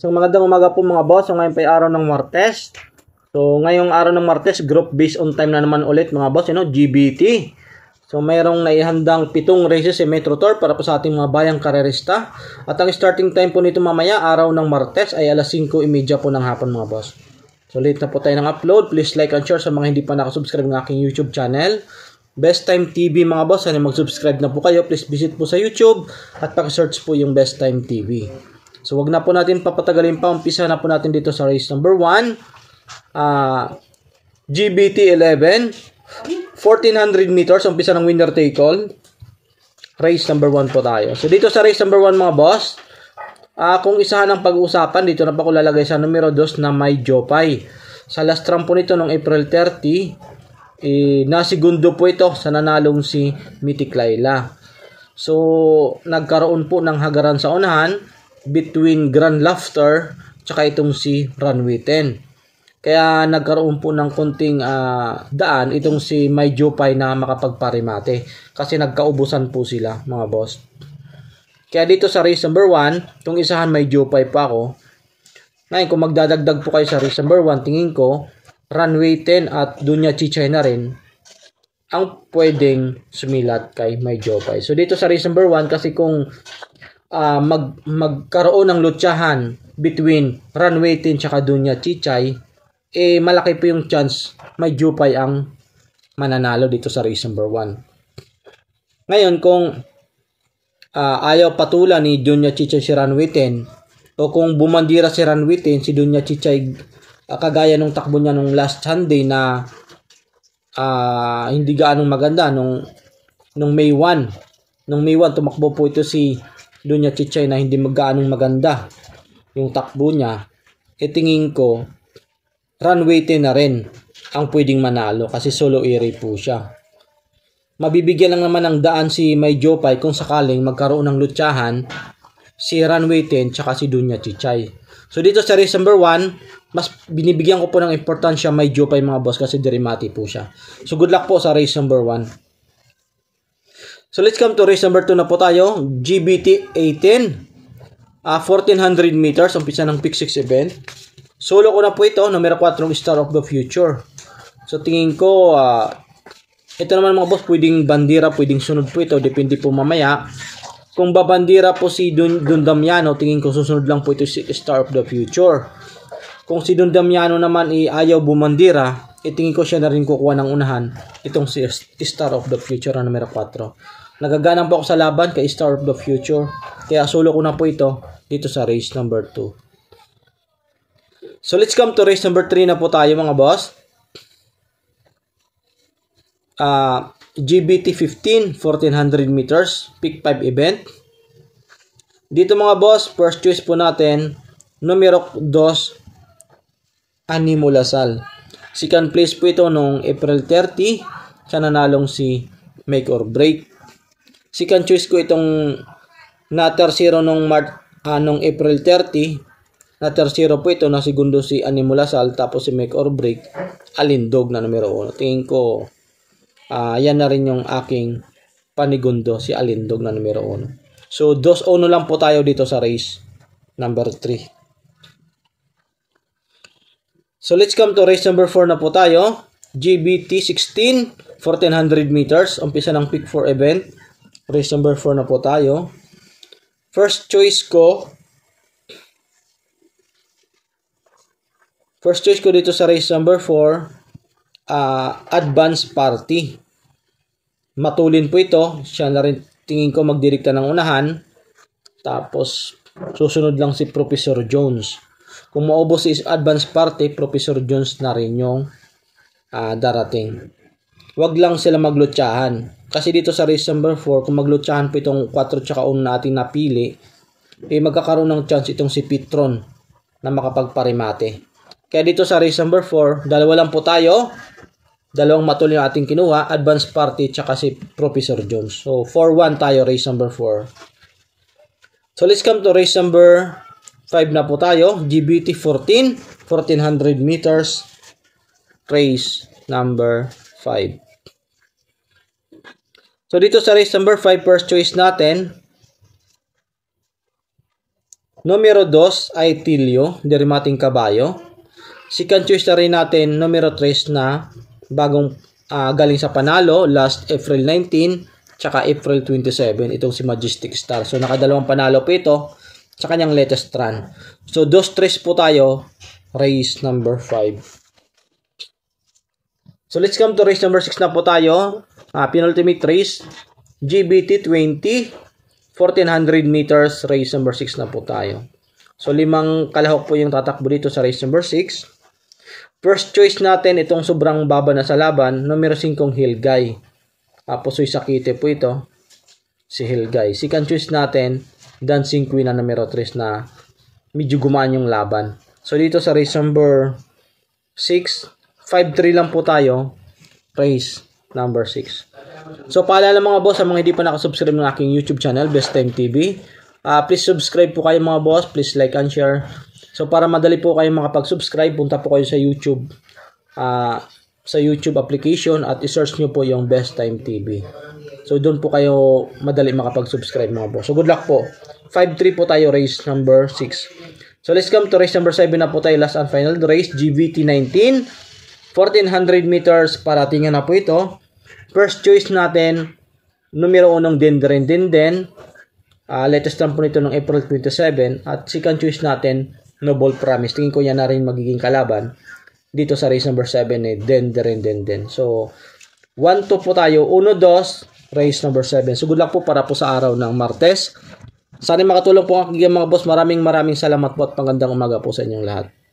So magandang umaga po mga boss. So ngayon pa araw ng Martes. So ngayong araw ng Martes, group based on time na naman ulit mga boss, GBT. So mayroong naihandang 7 races si Metro Tour para po sa ating mga bayang karerista. At ang starting time po nito mamaya, araw ng Martes ay alas 5:30 po ng hapon mga boss. So late na po tayo ng upload. Please like and share sa mga hindi pa nakasubscribe ng aking YouTube channel. Best Time TV mga boss. Sana mag-subscribe na po kayo. Please visit po sa YouTube at paki-search po yung Best Time TV. So wag na po natin papatagalin pa. Umpisa na po natin dito sa race number 1. GBT 11. 1400 meters. Umpisa ng winner take all. Race number 1 po tayo. So dito sa race number 1 mga boss, kung isahan ang pag-uusapan, dito na pa ko lalagay sa numero 2 na May Jopay. Sa last round po nito noong April 30, nasigundo po ito sa nanalong si Mythic Laila. So nagkaroon po ng hagaran sa unahan between Grand Laughter tsaka itong si Runway 10. Kaya nagkaroon po ng konting daan itong si May Jopay na makapagparimate kasi nagkaubusan po sila mga boss. Kaya dito sa race number 1, kung isahan May Jopay pa ako. Ngayon kung magdadagdag po kayo sa race number 1, tingin ko Runway 10 at Dunya Chichay na rin ang pwedeng sumilat kay May Jopay. So dito sa race number 1, kasi kung magkaroon ng lutsahan between Runway 10 tsaka Dunya Chichay, malaki po yung chance May Jopay ang mananalo dito sa race number 1. Ngayon kung ayaw patulan ni Dunya Chichay si Runway 10, o kung bumandira si Runway 10, si Dunya Chichay kagaya nung takbo niya nung last Sunday na hindi gaanong maganda nung May 1. Nung May 1 tumakbo po ito si Dunya Chichay na hindi gaanong maganda yung takbo niya. Tingin ko Runway 10 na rin ang pwedeng manalo kasi solo area po siya. Mabibigyan lang naman ng daan si May Jopay kung sakaling magkaroon ng lutsahan si Runway 10 tsaka si Dunya Chichay. So dito sa race number 1, mas binibigyan ko po ng importansya May Jopay mga boss kasi dirimati po siya. So good luck po sa race number 1. So let's come to race number 2 na po tayo. GBT 18. 1400 meters. Umpisa ng Pick 6 event. Solo ko na po ito. Numero 4 Star of the Future. So tingin ko ito naman mga boss, pwedeng bandira, pwedeng sunod po ito. Depende po mamaya. Kung babandira po si Don Damiano, tingin ko susunod lang po ito si Star of the Future. Kung si Don Damiano naman ayaw bumandira, tingin ko siya na rin kukuha ng unahan. Itong si Star of the Future na numero 4. Nagaganang po ako sa laban kay Star of the Future. Kaya solo ko na po ito dito sa race number 2. So let's come to race number 3 na po tayo mga boss. GBT 15, 1400 meters, Pick 5 event. Dito mga boss, first choice po natin, numero 2, Animo Lasal. Second place po ito noong April 30, sa nanalong si Make or Break. Second choice ko itong na tercero nung April 30, na tercero po ito, na segundo si Animo Lasal, tapos si Make or Break, Alindog na numero 1. Tingin ko yan na rin yung aking panigundo, si Alindog na numero 1. So 2-1 lang po tayo dito sa race number 3. So let's come to race number 4 na po tayo. GBT 16, 1400 meters. Umpisa ng Pick 4 event. Race number 4 na po tayo. First choice ko dito sa race number 4, Advance Party. Matulin po ito. Siya na rin tingin ko magdirikta ng unahan. Tapos susunod lang si Professor Jones. Kung maubos si Advance Party, Professor Jones na rin yung darating. Wag lang sila maglutsahan. Kasi dito sa race number 4, kung maglutsahan po itong 4 tsaka 1 natin napili, magkakaroon ng chance itong si Pitron na makapagparimate. Kaya dito sa race number 4, dalawa lang po tayo. Dalawang matulin yung ating kinuha, Advance Party tsaka si Professor Jones. So 4-1 tayo race number 4. So let's come to race number 5 na po tayo. GBT 14, 1400 meters, race number 5. So dito sa race number 5, first choice natin, Numero 2 ay Tilio, Derimating Kabayo. Second choice na rin natin, numero 3 na bagong galing sa panalo, last April 19, tsaka April 27, itong si Majestic Star. So, nakadalawang panalo po ito sa kanyang latest run. So, 2-3 po tayo, race number 5. So, let's come to race number 6 na po tayo. Penultimate race, GBT 20, 1400 meters, race number 6 na po tayo. So, 5 kalahok po yung tatakbo dito sa race number 6. First choice natin, itong sobrang baba na sa laban, numero 5, Hilgay. Pusoy Sakite po ito, si Hilgay. Second choice natin, Dancing Queen na numero 3 na medyo gumaan yung laban. So, dito sa race number 6, 5-3 lang po tayo, race number 6. So, paalala mga boss, sa mga hindi pa nakasubscribe ng aking YouTube channel, Best Time TV, please subscribe po kayo mga boss, please like and share. So, para madali po kayo makapag-subscribe, punta po kayo sa YouTube application at i-search nyo po yung Best Time TV. So, doon po kayo madali makapag-subscribe mga boss. So, good luck po. 5-3 po tayo, race number 6. So, let's come to race number 7 na po tayo, last and final race, GBT 19, 1400 meters, paratingan na po ito. First choice natin, numero 1, Den. Latest lang po nito ng April 27. At second choice natin, Noble Promise. Tingin ko yan na rin magiging kalaban dito sa race number 7 eh, Den. So, 1-2 po tayo. 1-2, race number 7. So, good luck po para po sa araw ng Martes. Sana makatulong po ang aking mga boss. Maraming salamat po at pagandang umaga po sa inyong lahat.